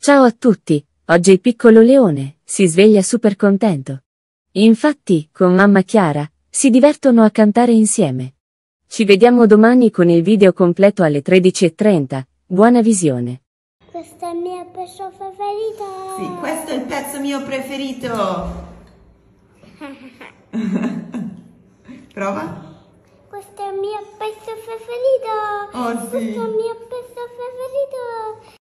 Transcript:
Ciao a tutti, oggi il piccolo leone si sveglia super contento. Infatti, con mamma Chiara, si divertono a cantare insieme. Ci vediamo domani con il video completo alle 13:30. Buona visione. Questo è il mio pezzo preferito. Sì, questo è il pezzo mio preferito. Prova. Questo è il mio pezzo preferito. Oh sì. Questo è il mio pezzo preferito.